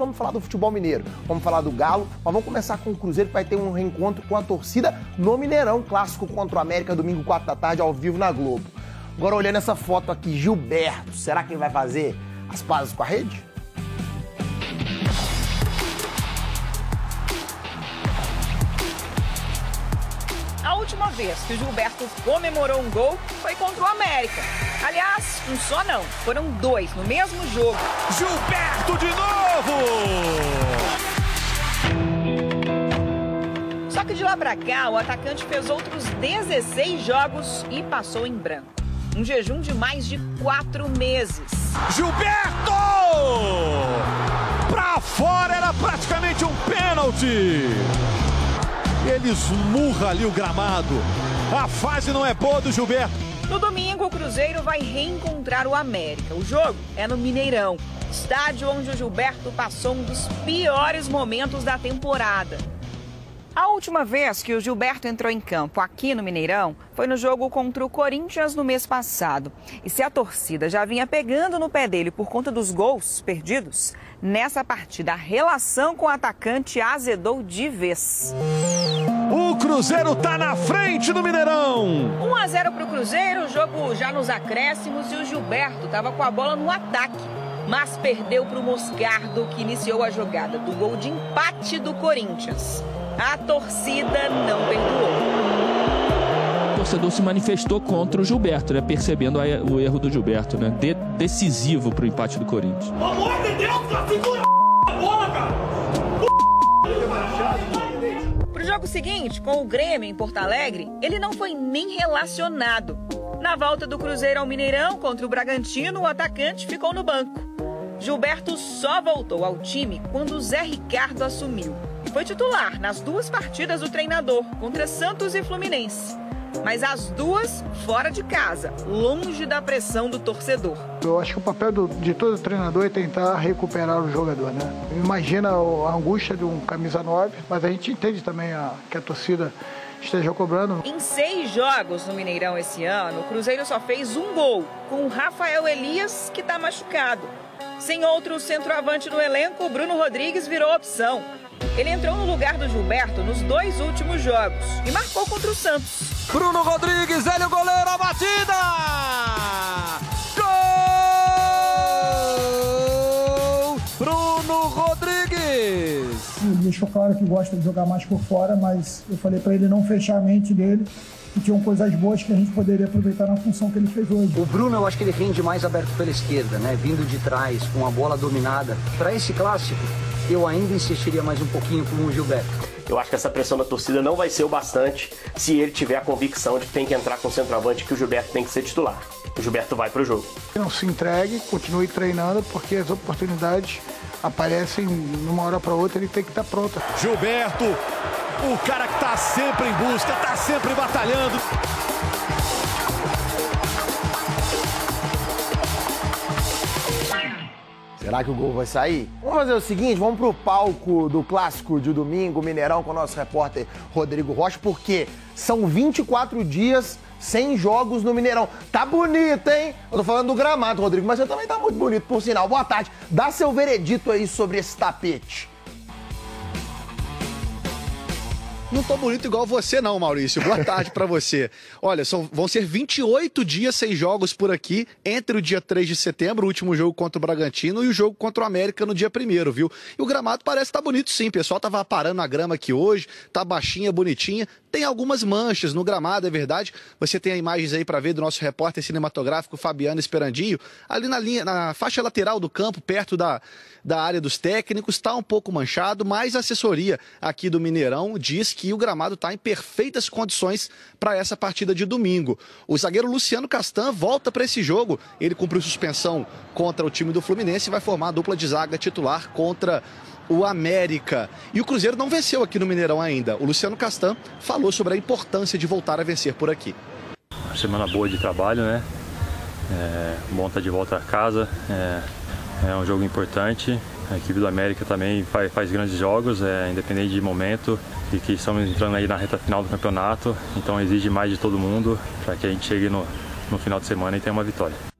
vamos falar do futebol mineiro, vamos falar do Galo, mas vamos começar com o Cruzeiro, que vai ter um reencontro com a torcida no Mineirão, clássico contra o América, domingo 4 da tarde, ao vivo na Globo. Agora, olhando essa foto aqui, Gilberto, será que ele vai fazer as pazes com a rede? A última vez que o Gilberto comemorou um gol foi contra o América. Aliás, um só não, foram dois no mesmo jogo. Gilberto de novo! Só que de lá pra cá, o atacante fez outros 16 jogos e passou em branco. Um jejum de mais de 4 meses. Gilberto! Pra fora, era praticamente um pênalti. Ele esmurra ali o gramado. A fase não é boa do Gilberto. No domingo, o Cruzeiro vai reencontrar o América. O jogo é no Mineirão, estádio onde o Gilberto passou um dos piores momentos da temporada. A última vez que o Gilberto entrou em campo aqui no Mineirão foi no jogo contra o Corinthians no mês passado. E se a torcida já vinha pegando no pé dele por conta dos gols perdidos, nessa partida a relação com o atacante azedou de vez. O Cruzeiro tá na frente do Mineirão. 1-0 para o Cruzeiro, o jogo já nos acréscimos e o Gilberto estava com a bola no ataque. Mas perdeu para o Moscardo, que iniciou a jogada do gol de empate do Corinthians. A torcida não perdoou. O torcedor se manifestou contra o Gilberto, né? Percebendo o erro do Gilberto, né? Decisivo para o empate do Corinthians. Pelo amor de Deus, cara, segura a bola, cara! Pro jogo seguinte, com o Grêmio em Porto Alegre, ele não foi nem relacionado. Na volta do Cruzeiro ao Mineirão contra o Bragantino, o atacante ficou no banco. Gilberto só voltou ao time quando o Zé Ricardo assumiu. Foi titular nas duas partidas do treinador, contra Santos e Fluminense. Mas as duas fora de casa, longe da pressão do torcedor. Eu acho que o papel de todo treinador é tentar recuperar o jogador, né? Imagina a angústia de um camisa 9, mas a gente entende também que a torcida esteja cobrando. Em 6 jogos no Mineirão esse ano, o Cruzeiro só fez um gol, com o Rafael Elias, que está machucado. Sem outro centroavante no elenco, o Bruno Rodrigues virou opção. Ele entrou no lugar do Gilberto nos 2 últimos jogos e marcou contra o Santos. Bruno Rodrigues, ele o goleiro, a batida! Gol! Bruno Rodrigues! Ele deixou claro que gosta de jogar mais por fora, mas eu falei para ele não fechar a mente dele, que tinham coisas boas que a gente poderia aproveitar na função que ele fez hoje. O Bruno, eu acho que ele rende mais aberto pela esquerda, né? Vindo de trás, com a bola dominada. Para esse clássico, eu ainda insistiria mais um pouquinho com o Gilberto. Eu acho que essa pressão da torcida não vai ser o bastante se ele tiver a convicção de que tem que entrar com o centroavante, que o Gilberto tem que ser titular. O Gilberto vai pro jogo. Não se entregue, continue treinando, porque as oportunidades aparecem de uma hora para outra, ele tem que estar pronto. Gilberto, o cara que tá sempre em busca, tá sempre batalhando. Será que o gol vai sair? Vamos fazer o seguinte, vamos pro palco do clássico de domingo, Mineirão, com o nosso repórter Rodrigo Rocha, porque são 24 dias sem jogos no Mineirão. Tá bonito, hein? Eu tô falando do gramado, Rodrigo, mas você também tá muito bonito, por sinal. Boa tarde. Dá seu veredito aí sobre esse tapete. Não tô bonito igual você não, Maurício. Boa tarde pra você. Olha, vão ser 28 dias sem jogos por aqui, entre o dia 3 de setembro, o último jogo contra o Bragantino, e o jogo contra o América no dia 1º, viu? E o gramado parece estar bonito sim, o pessoal tava parando a grama aqui hoje, tá baixinha, bonitinha. Tem algumas manchas no gramado, é verdade. Você tem imagens aí pra ver do nosso repórter cinematográfico Fabiano Esperandinho. Ali na faixa lateral do campo, perto da área dos técnicos, tá um pouco manchado, mas a assessoria aqui do Mineirão diz que o gramado está em perfeitas condições para essa partida de domingo. O zagueiro Luciano Castan volta para esse jogo. Ele cumpriu suspensão contra o time do Fluminense e vai formar a dupla de zaga titular contra o América. E o Cruzeiro não venceu aqui no Mineirão ainda. O Luciano Castan falou sobre a importância de voltar a vencer por aqui. Uma semana boa de trabalho, né? Bom estar de volta a casa. É um jogo importante. A equipe do América também faz grandes jogos, independente de momento, e que estamos entrando aí na reta final do campeonato, então exige mais de todo mundo para que a gente chegue no final de semana e tenha uma vitória.